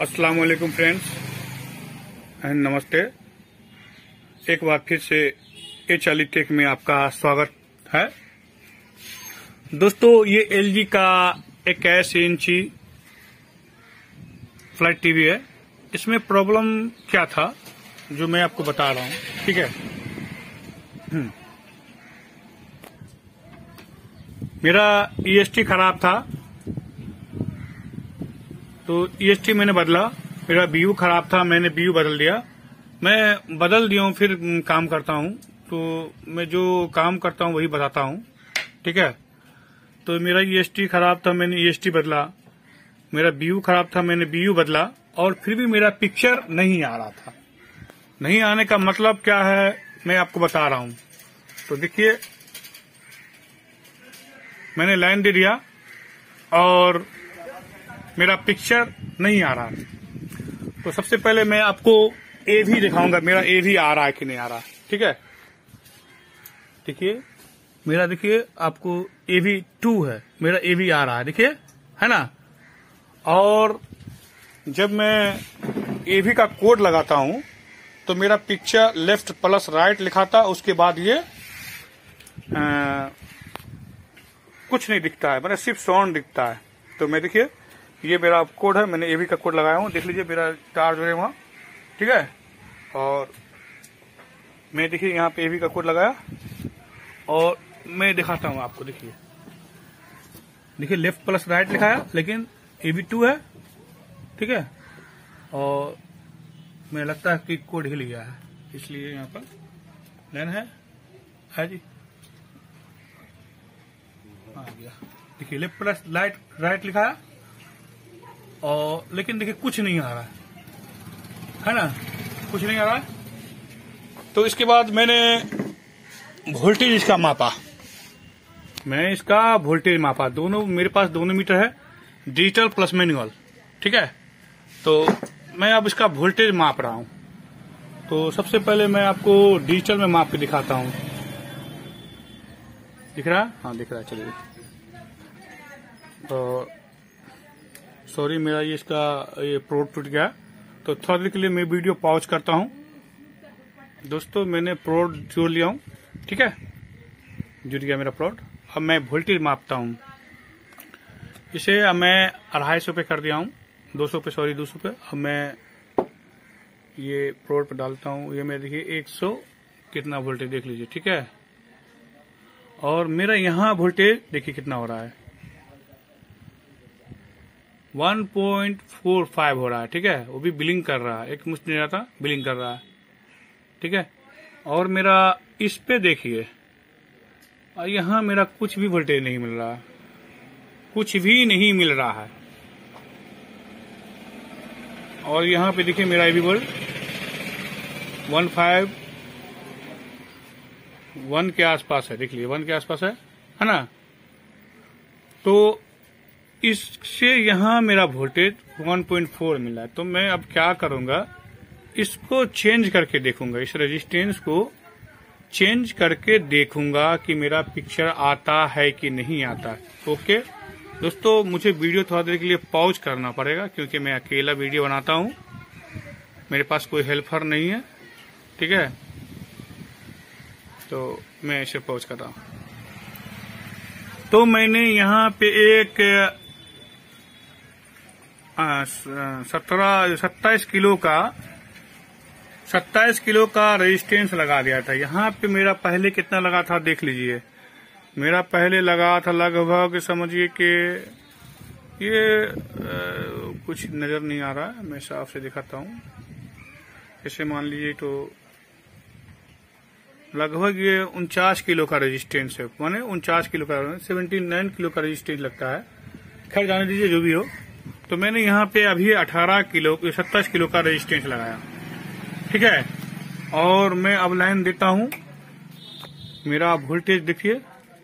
अस्सलाम वालेकुम friends and नमस्ते। एक बार फिर से एचएलई टेक में आपका स्वागत है। दोस्तों, ये एलजी का 81 इंची फ्लैट टीवी है। इसमें प्रॉब्लम क्या था जो मैं आपको बता रहा हूँ, ठीक है। मेरा ईएसटी खराब था तो ईएसटी मैंने बदला। मेरा बीयू खराब था, मैंने बीयू बदल दिया। मैं बदल दिया हूँ, फिर काम करता हूँ। तो मैं जो काम करता हूँ वही बताता हूँ, ठीक है। तो मेरा ईएसटी खराब था, मैंने ईएसटी बदला। मेरा बीयू खराब था, मैंने बीयू बदला। और फिर भी मेरा पिक्चर नहीं आ रहा था। नहीं आने का मतलब क्या है मैं आपको बता रहा हूँ। तो देखिए, मैंने लाइन दे दिया और मेरा पिक्चर नहीं आ रहा। तो सबसे पहले मैं आपको एवी दिखाऊंगा, मेरा एवी आ रहा है कि नहीं आ रहा, ठीक है। देखिए मेरा, देखिए आपको एवी 2 है, मेरा एवी आ रहा है, देखिए, है ना। और जब मैं एवी का कोड लगाता हूं तो मेरा पिक्चर लेफ्ट प्लस राइट लिखा था, उसके बाद ये कुछ नहीं दिखता है, मतलब सिर्फ साउंड दिखता है। तो मैं, देखिए, ये मेरा कोड है, मैंने एवी का कोड लगाया हूँ, देख लीजिए मेरा चार्ज हो रहा है वहां, ठीक है। और मैं, देखिए, यहाँ पे एवी का कोड लगाया और मैं दिखाता हूँ आपको। देखिए लेफ्ट प्लस राइट लिखा है, लेकिन एवी 2 है, ठीक है। और मुझे लगता है कि कोड हिल गया है, इसलिए यहाँ पर लाइन है जी, आ गया। देखिए लेफ्ट प्लस राइट लिखा है, और लेकिन देखिए कुछ नहीं आ रहा है ना, कुछ नहीं आ रहा है। तो इसके बाद मैंने वोल्टेज इसका मापा, मैं इसका वोल्टेज मापा। दोनों मेरे पास दोनों मीटर है, डिजिटल प्लस मैनुअल, ठीक है। तो मैं अब इसका वोल्टेज माप रहा हूं। तो सबसे पहले मैं आपको डिजिटल में माप के दिखाता हूं। दिख रहा है? हाँ दिख रहा है, चलिए। तो सॉरी, मेरा ये इसका प्रोड टूट गया, तो थोड़ा देर के लिए मैं वीडियो पॉज करता हूं। दोस्तों, मैंने प्रोड जोड़ लिया हूं, ठीक है, जुड़ गया मेरा प्रोड। अब मैं वोल्टेज मापता हूं। इसे अब मैं 250 पे कर दिया हूं, 200 पे, सॉरी 200 पे। अब मैं ये प्रोड पे डालता हूं। ये मैं, देखिए, 100 कितना वोल्टेज देख लीजिए, ठीक है। और मेरा यहाँ वोल्टेज देखिए कितना हो रहा है, 1.45 हो रहा है, ठीक है। वो भी बिलिंग कर रहा है, एक मुश्त नहीं रहता, बिलिंग कर रहा है, ठीक है। और मेरा इस पे देखिए, यहाँ मेरा कुछ भी वोल्टेज नहीं मिल रहा, कुछ भी नहीं मिल रहा है। और यहाँ पे देखिए मेरा एवी वोल्ट 151 के आसपास है, देख लीजिए 1 के आसपास है ना। तो इससे यहाँ मेरा वोल्टेज 1.4 मिला है। तो मैं अब क्या करूंगा, इसको चेंज करके देखूंगा, इस रेजिस्टेंस को चेंज करके देखूंगा कि मेरा पिक्चर आता है कि नहीं आता। ओके दोस्तों, मुझे वीडियो थोड़ा देर के लिए पॉज करना पड़ेगा, क्योंकि मैं अकेला वीडियो बनाता हूँ, मेरे पास कोई हेल्पर नहीं है, ठीक है। तो मैं इसे पॉज कर रहा हूँ। तो मैंने यहाँ पे एक 27 किलो का रेजिस्टेंस लगा दिया था। यहाँ पे मेरा पहले कितना लगा था देख लीजिए। मेरा पहले लगा था लगभग, समझिए कि ये कुछ नजर नहीं आ रहा है, मैं साफ से दिखाता हूँ। ऐसे मान लीजिए तो लगभग ये 49 किलो का रेजिस्टेंस है, माने 49 किलो का, 79 किलो का रेजिस्टेंस लगता है। खैर जाने दीजिए, जो भी हो। तो मैंने यहाँ पे अभी 27 किलो का रेजिस्टेंस लगाया, ठीक है। और मैं अब लाइन देता हूँ। मेरा वोल्टेज देखिए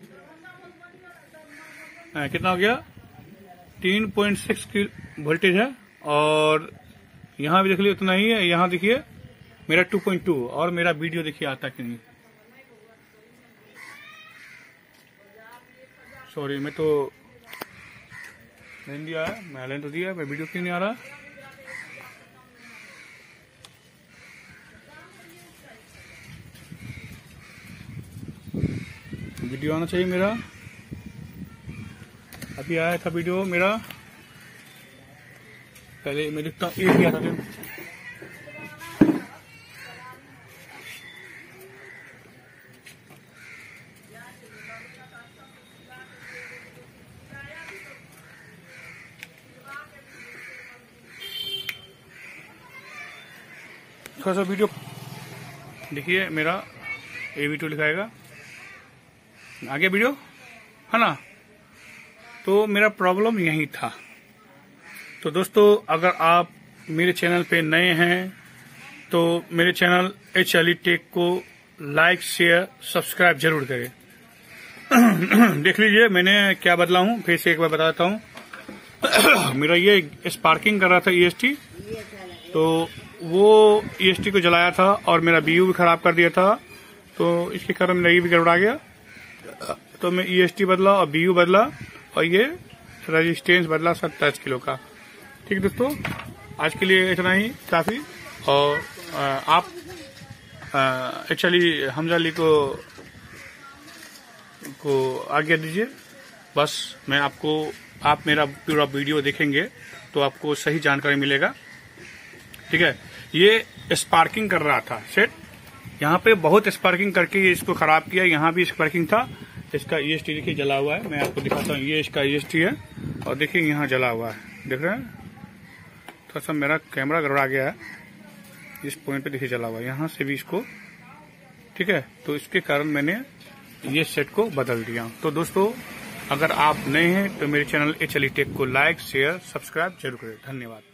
कितना हो गया, 3.6 वोल्टेज है। और यहाँ भी देख लीजिए उतना ही है। यहाँ देखिए मेरा 2.2। और मेरा वीडियो देखिए आता कि नहीं, सॉरी, मैं तो लाइन दिया है, मैं लाइन तो दिया है, मैं वीडियो क्यों नहीं आ रहा। वीडियो आना चाहिए मेरा। अभी आया था वीडियो मेरा, पहले मैं देखता हूँ, एक ही आता था। थोड़ा सा वीडियो देखिए मेरा, ये वीडियो लिखाएगा आगे वीडियो है ना। तो मेरा प्रॉब्लम यही था। तो दोस्तों अगर आप मेरे चैनल पे नए हैं तो मेरे चैनल HLE टेक को लाइक शेयर सब्सक्राइब जरूर करें। देख लीजिए मैंने क्या बदला हूँ, फिर से एक बार बताता हूँ। मेरा ये स्पार्किंग कर रहा था EST, तो वो EST को जलाया था और मेरा BU भी खराब कर दिया था, तो इसके कारण मेरा ये भी गड़बड़ा गया। तो मैं EST बदला और BU बदला और ये रेजिस्टेंस बदला 27 किलो का। ठीक है दोस्तों, आज के लिए इतना ही काफी। और आप HLE हमजा अली को आज्ञा दीजिए। बस मैं आप मेरा पूरा वीडियो देखेंगे तो आपको सही जानकारी मिलेगा। ठीक है, ये स्पार्किंग कर रहा था सेट, यहाँ पे बहुत स्पार्किंग करके ये इसको खराब किया। यहाँ भी स्पार्किंग था, इसका EST देखिए जला हुआ है। मैं आपको दिखाता हूँ, ये इसका EST है और देखिए यहाँ जला हुआ है, देख रहे हैं। थोड़ा सा मेरा कैमरा गड़बड़ा गया है, इस पॉइंट पे देखिए जला हुआ है, यहाँ से भी इसको। ठीक है, तो इसके कारण मैंने ये सेट को बदल दिया। तो दोस्तों अगर आप नए हैं तो मेरे चैनल HLE टेक को लाइक शेयर सब्सक्राइब जरूर करें। धन्यवाद।